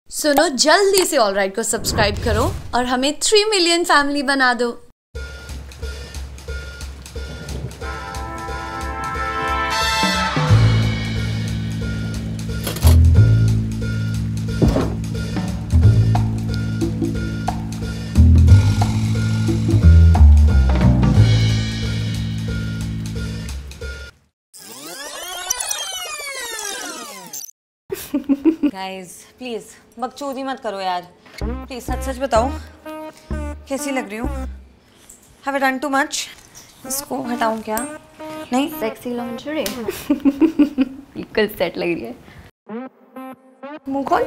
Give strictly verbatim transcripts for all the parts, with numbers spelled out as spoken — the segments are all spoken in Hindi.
सुनो जल्दी से ऑल राइट को सब्सक्राइब करो और हमें थ्री मिलियन फैमिली बना दो। गाइस प्लीज बकचोदी मत करो यार, प्लीज सच सच बताओ कैसी लग रही हूँ? Have I done too much? इसको हटाऊं क्या? नहीं सेक्सी लॉन्जरी बिल्कुल सेट लग रही है। मुंह खोल।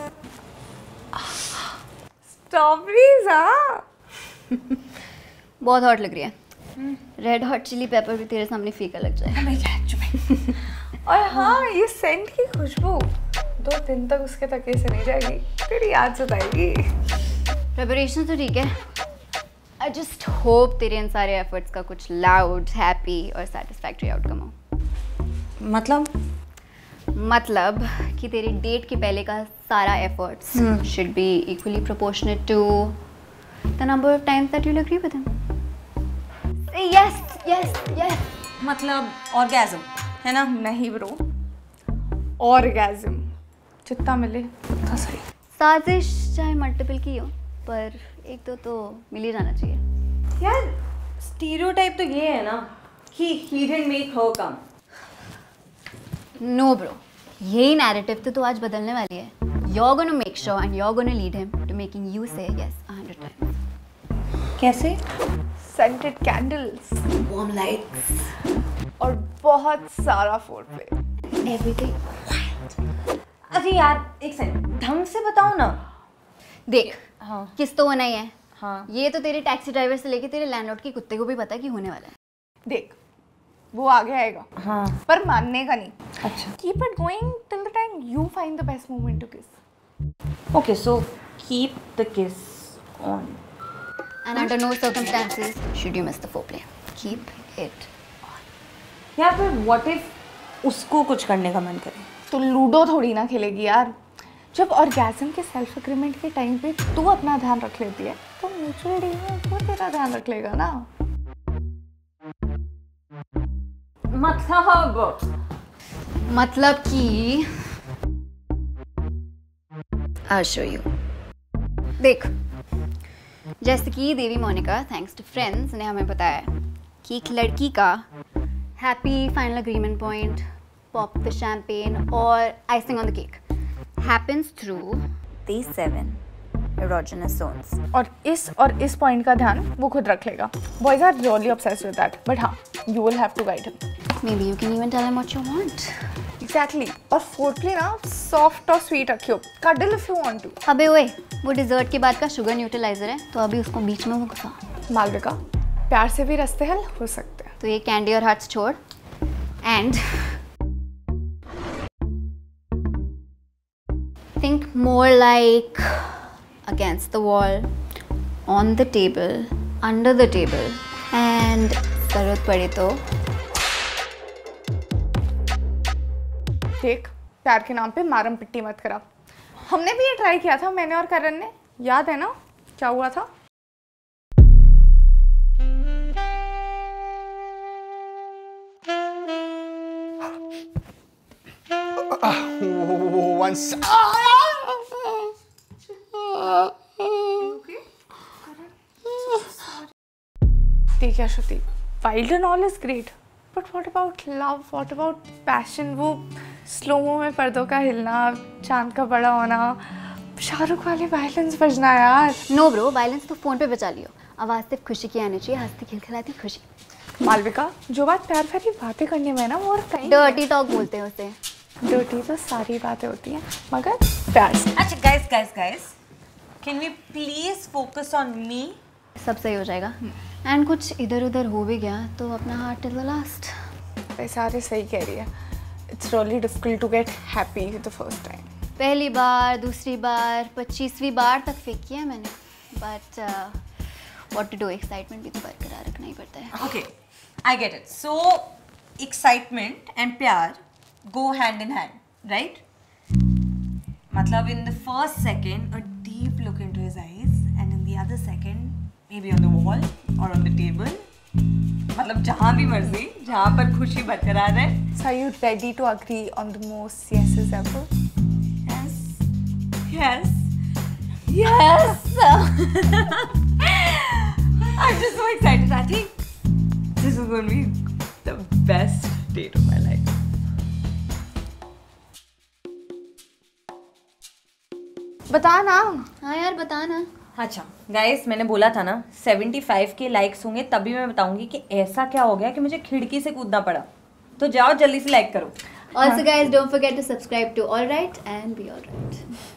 स्ट्रॉबेरीज हाँ बहुत हॉट लग रही है। रेड हॉट चिली पेपर भी तेरे सामने फीका लग जाए। और हाँ ये सेंट की खुशबू दो दिन तक उसके तकिए से नहीं जाएगी, फिर याद सताएगी। प्रिपरेशन तो ठीक है, आई जस्ट होप तेरे इन सारे एफर्ट्स का कुछ लाउड, हैप्पी और सेटिस्फैक्टरी आउटकम हो। मतलब मतलब कि तेरी डेट के पहले का सारा efforts should be equally proportionate to the number of times that you will agree with him. Yes yes yes मतलब ऑर्गेज़म है ना? नहीं ब्रो, ऑर्गेज़म जितना मिले उतना सही। साजिश चाहे मल्टीपल की हो पर एक दो तो मिल ही जाना चाहिए यार। स्टीरियोटाइप तो ये है ना कि he didn't make her come। No bro, यही नैरेटिव तो तू आज बदलने वाली है। You're gonna make sure and you're gonna lead him to making you say yes a hundred times। कैसे? सेंटेड कैंडल्स, वार्म लाइट्स और बहुत सारा फोरप्ले। एवरीथिंग। अरे यार एक सेकंड, ढंग से बताओ ना। देख हाँ किस तो होना ही है। हाँ ये तो तेरे टैक्सी ड्राइवर से लेके तेरे लैंडलॉर्ड के कुत्ते को भी पता है कि होने वाला है। देख वो आगे आएगा हाँ। पर मानने का नहीं। अच्छा keep it going till the time you find the best moment to kiss. Okay so keep the kiss on And under no circumstances should you miss the foreplay. Keep it. यार फिर व्हाट इफ उसको कुछ करने का मन करे? तो लूडो थोड़ी ना खेलेगी यार। जब ऑर्गेज़म के सेल्फ एग्रीमेंट के टाइम पे तू अपना ध्यान रख लेती है तो म्यूचुअल डील में वो तेरा ध्यान रख लेगा ना। मतलब मतलब कि I'll show you. देख जैसे कि Devi Monica thanks to friends ने हमें बताया कि एक लड़की का happy final agreement point, pop the champagne और icing on the cake happens through these seven erogenous zones। और इस और इस पॉइंट का ध्यान वो खुद रख लेगा। Boys are really obsessed with that, but हाँ you will have to guide him. Maybe you can even tell him what you want. Exactly. और फोरप्ले ना सॉफ्ट और स्वीट रखियो, cuddle if you want to. अबे ओए, वो डिजर्ट के बाद का शुगर न्यूट्रलाइजर है तो अभी उसको बीच में वो घुसा। मालविका प्यार से भी रास्ते हल हो सकते हैं। तो ये कैंडी और हार्ट्स छोड़ and think more like against the wall, on the table, under the table and जरूरत पड़े तो देख प्यार के नाम पे मारम पिट्टी मत करा। हमने भी ये ट्राई किया था, मैंने और करण ने, याद है ना क्या हुआ था? Once. ठीक है Shruti, wild and all is great, but what about love, what about passion? वो स्लोमो में पर्दों का हिलना, चांद का बड़ा होना, शाहरुख वाले वायलेंस बजना यार। नो ब्रो, वायलेंस तो फोन पे बचा लियो, आवाज सिर्फ खुशी की आनी चाहिए, हंसती खिलखिलाती खुशी। मालविका जो बात प्यार भरी बातें करने में है ना वो और कहीं डर्टी टॉक बोलते हैं उसे। डर्टी तो सारी बातें होती हैं मगर प्यार से। अच्छा guys guys guys can we please focus on me? सब सही हो जाएगा एंड कुछ इधर उधर हो भी गया तो अपना हार्ट टिल द लास्ट। सारे सही कह रही है, it's really difficult to get happy the first time. पहली बार, दूसरी बार, पच्चीसवीं बार तक फेक किया मैंने, but what to do, excitement भी तो बरकरार रखना ही पड़ता है। Okay I get it. So excitement and प्यार go hand in hand, right? मतलब in the first second a deep look into his eyes and in the other second maybe on the wall or on the table. मतलब जहाँ भी मर्जी, जहाँ पर खुशी बरकरार है. So are you ready to agree on the most yeses ever? Yes. Yes. Yes. I'm just so excited. I think this is going to be the best date of my life. बता ना. हाँ यार बता ना. अच्छा गाइस, मैंने बोला था ना पचहत्तर के लाइक्स होंगे तभी मैं बताऊंगी कि ऐसा क्या हो गया कि मुझे खिड़की से कूदना पड़ा. तो जाओ जल्दी से लाइक करो. Also guys, don't forget to subscribe to All Right and Be All Right.